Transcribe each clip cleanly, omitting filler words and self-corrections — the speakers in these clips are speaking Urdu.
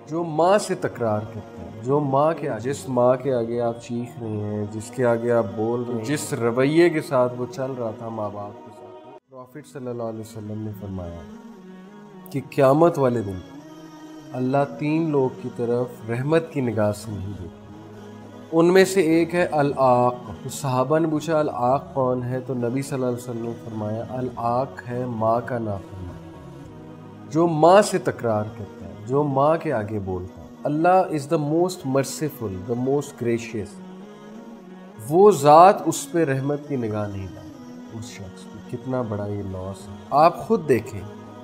جو ماں سے تکرار کرتا ہے، جو ماں کے جس ماں کے آگے آپ چیخ رہے ہیں، جس کے آگے آپ بول رہے ہیں، جس رویے کے ساتھ وہ چل رہا تھا ماں باپ کے ساتھ، پروفٹ صلی اللہ علیہ وسلم نے فرمایا کہ قیامت والے دن اللہ 3 لوگ کی طرف رحمت کی نگاہ سے نہیں دیکھتا۔ ان میں سے ایک ہے العاق۔ تو صحابہ نے پوچھا العاق کون ہے؟ تو نبی صلی اللہ علیہ وسلم نے فرمایا العاق ہے ماں کا نافرمان، جو ماں سے تکرار کرتا ہے، جو ماں کے آگے بولتا ہے۔ Allah is the most merciful, the most gracious, وہ ذات اس پہ رحمت کی نگاہ نہیں ڈالتا اس شخص کو۔ کتنا بڑا یہ لاس ہے۔ آپ خود دیکھیں،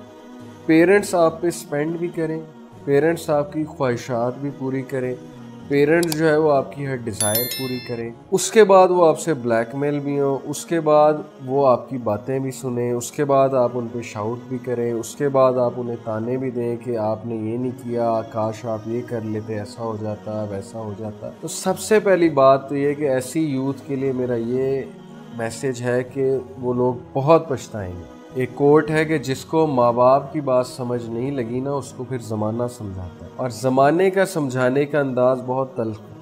پیرنٹس آپ پہ سپینڈ بھی کریں، پیرنٹس آپ کی خواہشات بھی پوری کریں، پیرنٹس جو ہے وہ آپ کی ہر ڈیزائر پوری کریں، اس کے بعد وہ آپ سے بلیک میل بھی ہوں، اس کے بعد وہ آپ کی باتیں بھی سنیں، اس کے بعد آپ ان پہ شاؤٹ بھی کریں، اس کے بعد آپ انہیں تانے بھی دیں کہ آپ نے یہ نہیں کیا، کاش آپ یہ کر لیتے، ایسا ہو جاتا، ویسا ہو جاتا۔ تو سب سے پہلی بات تو یہ کہ ایسی یوتھ کے لیے میرا یہ میسج ہے کہ وہ لوگ بہت پچھتائیں گے۔ ایک کوٹ ہے کہ جس کو ماں باپ کی بات سمجھ نہیں لگی نا، اس کو پھر زمانہ سمجھاتا ہے، اور زمانے کا سمجھانے کا انداز بہت تلخ ہے۔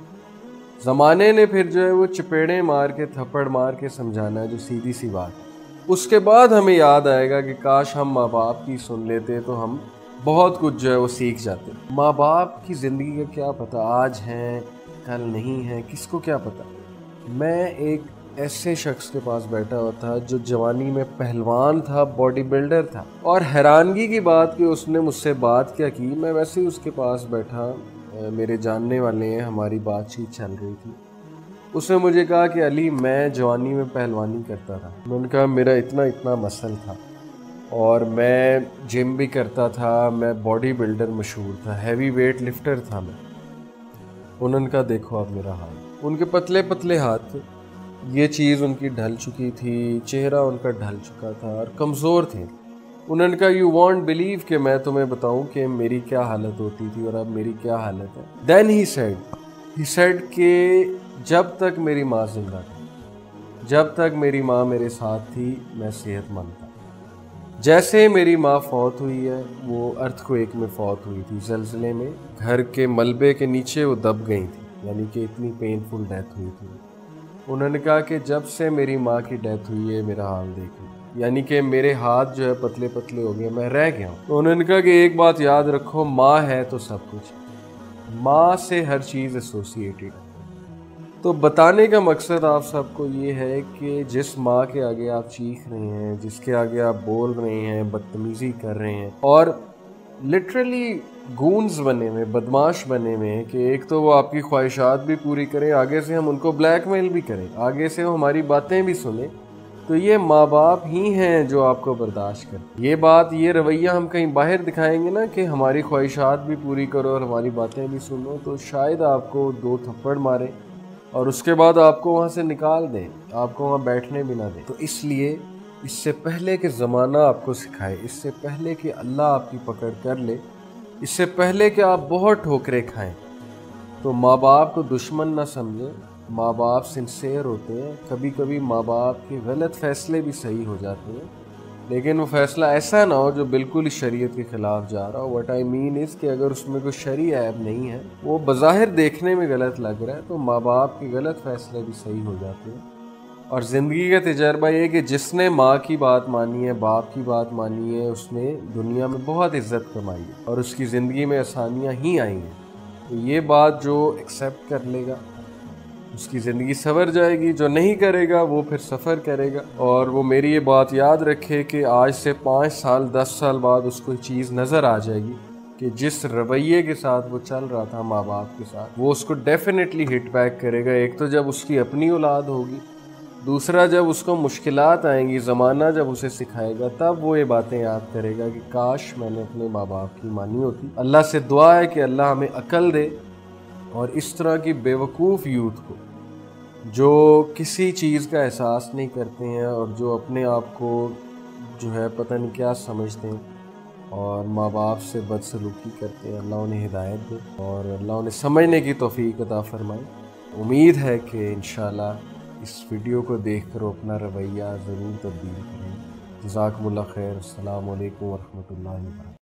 زمانے نے پھر جو ہے وہ چپیڑیں مار کے، تھپڑ مار کے سمجھانا ہے، جو سیدھی سی بات ہے۔ اس کے بعد ہمیں یاد آئے گا کہ کاش ہم ماں باپ کی سن لیتے تو ہم بہت کچھ جو ہے وہ سیکھ جاتے۔ ماں باپ کی زندگی کا کیا پتہ، آج ہیں کل نہیں ہیں، کس کو کیا پتہ۔ میں ایک ایسے شخص کے پاس بیٹھا ہوا تھا جو جوانی میں پہلوان تھا، باڈی بلڈر تھا، اور حیرانگی کی بات کہ اس نے مجھ سے بات کیا کی، میں ویسے ہی اس کے پاس بیٹھا، میرے جاننے والے ہیں، ہماری بات چیت چل رہی تھی۔ اس نے مجھے کہا کہ علی میں جوانی میں پہلوانی کرتا تھا۔ میں نے کہا میرا اتنا مسل تھا، اور میں جم بھی کرتا تھا، میں باڈی بلڈر مشہور تھا، ہیوی ویٹ لفٹر تھا میں۔ انہوں نے کہا دیکھو اب میرا حال، ان کے پتلے پتلے ہاتھ تھے، یہ چیز ان کی ڈھل چکی تھی، چہرہ ان کا ڈھل چکا تھا، اور کمزور تھے۔ انہوں نے کہا یو وانٹ بلیو کہ میں تمہیں بتاؤں کہ میری کیا حالت ہوتی تھی اور اب میری کیا حالت ہے۔ دین ہی سیڈ کہ جب تک میری ماں زندہ تھی، جب تک میری ماں میرے ساتھ تھی، میں صحت مند تھا۔ جیسے میری ماں فوت ہوئی ہے، وہ ارتھ کویک میں فوت ہوئی تھی، زلزلے میں گھر کے ملبے کے نیچے وہ دب گئی تھی، یعنی کہ اتنی پینفل ڈیتھ ہوئی تھی۔ انہوں نے کہا کہ جب سے میری ماں کی ڈیتھ ہوئی ہے میرا حال دیکھو، یعنی کہ میرے ہاتھ جو ہے پتلے پتلے ہو گئے، میں رہ گیا ہوں۔ تو انہوں نے کہا کہ ایک بات یاد رکھو، ماں ہے تو سب کچھ، ماں سے ہر چیز ایسوسیٹیڈ ہے۔ تو بتانے کا مقصد آپ سب کو یہ ہے کہ جس ماں کے آگے آپ چیخ رہے ہیں، جس کے آگے آپ بول رہے ہیں، بدتمیزی کر رہے ہیں، اور لٹرلی گونز بنے ہوئے، بدماش بنے ہوئے ہیں، کہ ایک تو وہ آپ کی خواہشات بھی پوری کریں، آگے سے ہم ان کو بلیک میل بھی کریں، آگے سے وہ ہماری باتیں بھی سنیں، تو یہ ماں باپ ہی ہیں جو آپ کو برداشت کریں۔ یہ بات، یہ رویہ ہم کہیں باہر دکھائیں گے نا کہ ہماری خواہشات بھی پوری کرو اور ہماری باتیں بھی سنو، تو شاید آپ کو 2 تھپڑ ماریں اور اس کے بعد آپ کو وہاں سے نکال دیں، آپ کو وہاں بیٹھنے بھی نہ دیں۔ تو اس لیے اس سے پہلے کہ زمانہ آپ کو سکھائے، اس سے پہلے کہ اللہ آپ کی پکڑ کر لے، اس سے پہلے کہ آپ بہت ٹھوکریں کھائیں، تو ماں باپ کو دشمن نہ سمجھیں۔ ماں باپ سنسیئر ہوتے ہیں، کبھی کبھی ماں باپ کے غلط فیصلے بھی صحیح ہو جاتے ہیں، لیکن وہ فیصلہ ایسا نہ ہو جو بالکل ہی شریعت کے خلاف جا رہا ہو۔ وٹ آئی مین از کہ اگر اس میں کوئی شرعی عیب نہیں ہے، وہ بظاہر دیکھنے میں غلط لگ رہا ہے، تو ماں باپ کے غلط فیصلے بھی صحیح ہو جاتے ہیں۔ اور زندگی کا تجربہ یہ کہ جس نے ماں کی بات مانی ہے، باپ کی بات مانی ہے، اس نے دنیا میں بہت عزت کمائی ہے اور اس کی زندگی میں آسانیاں ہی آئی ہیں۔ تو یہ بات جو ایکسیپٹ کر لے گا اس کی زندگی سنور جائے گی، جو نہیں کرے گا وہ پھر سفر کرے گا۔ اور وہ میری یہ بات یاد رکھے کہ آج سے 5 سال 10 سال بعد اس کو چیز نظر آ جائے گی کہ جس رویے کے ساتھ وہ چل رہا تھا ماں باپ کے ساتھ، وہ اس کو ڈیفینیٹلی ہٹ بیک کرے گا۔ ایک تو جب اس کی اپنی اولاد ہوگی، دوسرا جب اس کو مشکلات آئیں گی، زمانہ جب اسے سکھائے گا، تب وہ یہ باتیں یاد کرے گا کہ کاش میں نے اپنے ماں باپ کی مانی ہوتی۔ اللہ سے دعا ہے کہ اللہ ہمیں عقل دے، اور اس طرح کی بیوقوف یوتھ کو جو کسی چیز کا احساس نہیں کرتے ہیں اور جو اپنے آپ کو جو ہے پتہ نہیں کیا سمجھتے ہیں اور ماں باپ سے بدسلوکی کرتے ہیں، اللہ انہیں ہدایت دے اور اللہ انہیں سمجھنے کی توفیق عطا فرمائے۔ امید ہے کہ انشاءاللہ اس ویڈیو کو دیکھ کر اپنا رویہ ضرور تبدیل کریں۔ جزاکم اللہ خیر۔ السلام علیکم ورحمۃ اللہ وبرکاتہ۔